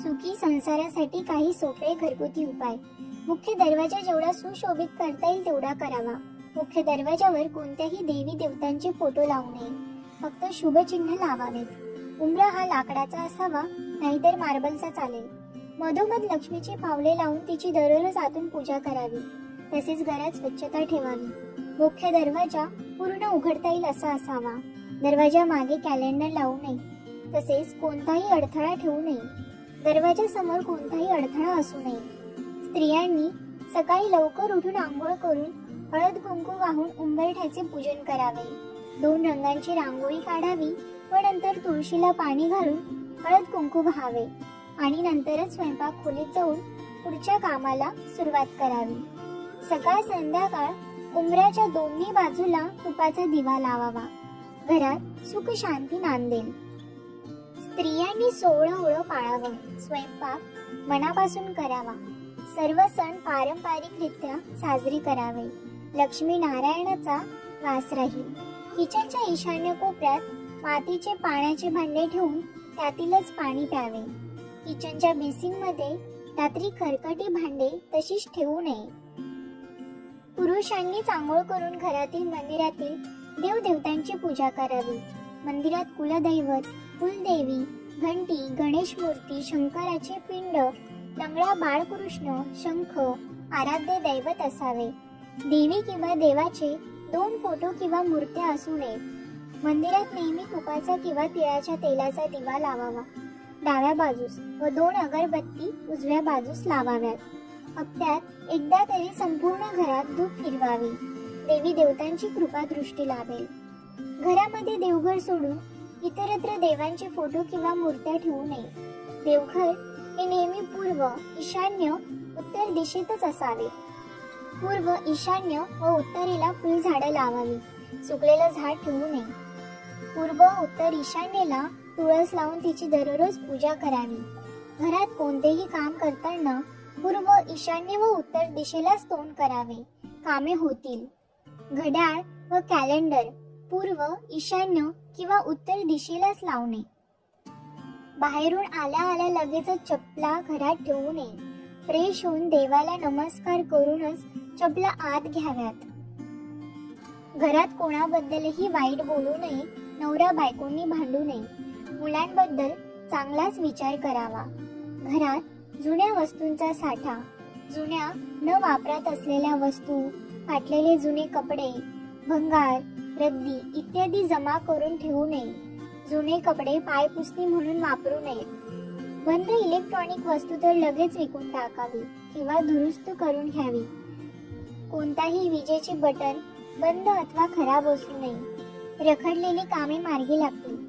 सुखी संसारासाठी काही सोपे घरगुती उपाय. मुख्य दरवाजा जेवढा सुशोभित करता येईल तेवढा करावा. मुख्य दरवाजावर कोणत्याही देवी देवतांचे फोटो लावू नये. फक्त शुभ चिन्ह लावावेत. उंबरा हा लाकडाचा असावा, नाहीतर मार्बलचा चालेल. मधोमध लक्ष्मीची पावले लावून तिची दररोज आतून पूजा करावी. तसेच घरात स्वच्छता ठेवावी. मुख्य दरवाजा पूर्ण उघडता येईल असा असावा. दरवाजा मागे कॅलेंडर लावू नये. तसेच कोणताही अडथळा ठेवू नये. दरवाजा समोर कोणताही अडथळा असू नये. स्त्रियांनी सकाळी लवकर उठून आंघोळ करून हळद कुंकू वाहून उंबरठ्याचे पूजन करावे. 2 रंगांची रांगोळी काढावी व नंतर तुळशीला पाणी घालून हळद कुंकू वाहावे आणि नंतरच स्वयंपाक खोलीत जाऊन पुढच्या कामाला सुरुवात करावी. सकाळ संध्याकाळ उंबराच्या दोन्ही बाजूला तुपाचा दिवा लावावा. घरात सुख शांती नांदेल. स्त्रियांनी 16 ओळं पाळावं. स्वयंपाक मनापासून करावा. सर्व सण पारंपरिकरित्या साजरे करावे. लक्ष्मी नारायणाचा वास राहील. किचनच्या ईशान्य कोपऱ्यात मातीचे पाण्याचे भांडे ठेवून त्यातीलच पाणी प्यावे. किचनच्या बेसिनमध्ये रात्री खरकटी भांडे तशीच ठेवू नये. पुरुषांनी आंघोळ करून घरातील मंदिरातील देवदेवतांची पूजा करावी. मंदिरात कुलदैवत, कुलदेवी, घंटी, गणेश मूर्ती, शंकराचे पिंड, लंगडा बाळकृष्ण, शंख, आराध्य दैवत असावे. देवी किंवा देवाचे 2 फोटो किंवा मूर्त्या असू नये. मंदिरात नेहमी तुपाचा किंवा तिळाच्या तेलाचा दिवा लावावा. डाव्या बाजूस व 2 अगरबत्ती उजव्या बाजूस लावाव्यात. हप्त्यात एकदा तरी संपूर्ण घरात धूप फिरवावी. देवी देवतांची कृपा दृष्टी लाभेल. घरामध्ये देवघर सोडून इतरत्र देवांचे फोटो किंवा मूर्त्या ठेवू नये. देवघर हे नेहमी पूर्व, ईशान्य, उत्तर दिशेतच असावे. पूर्व, ईशान्य व उत्तरेला फुलझाडं लावावी. सुकलेलं झाड ठेवू नये. पूर्व, उत्तर, ईशान्येला तुळस लावून तिची दररोज पूजा करावी. घरात कोणतेही काम करताना पूर्व, ईशान्य व उत्तर दिशेलाच तोंड करावे. कामे होतील. घड्याळ व कॅलेंडर पूर्व, ईशान्य किंवा उत्तर दिशेलाच लावणे. बाहेरून आल्या आल्या लगेचच चपला घरात ठेवू नये. फ्रेश होऊन देवाला नमस्कार करूनच चपला आत घ्याव्यात. घरात कोणाबद्दलही वाईट बोलू नये. नवरा बायकोंनी भांडू नये. मुलांबद्दल चांगलाच विचार करावा. घरात जुन्या वस्तूंचा साठा, जुन्या न वापरात असलेल्या वस्तू, फाटलेले जुने कपडे, भंगार, रद्दी इत्यादी जमा करून ठेवू नये. जुने कपडे पायपुसणी म्हणून वापरू नये. बंद इलेक्ट्रॉनिक वस्तू तर लगेच विकून टाकावी किंवा दुरुस्त करून घ्यावी. कोणताही विजेचे बटन बंद अथवा खराब असू नये. रखडलेली कामे मार्गी लागतील.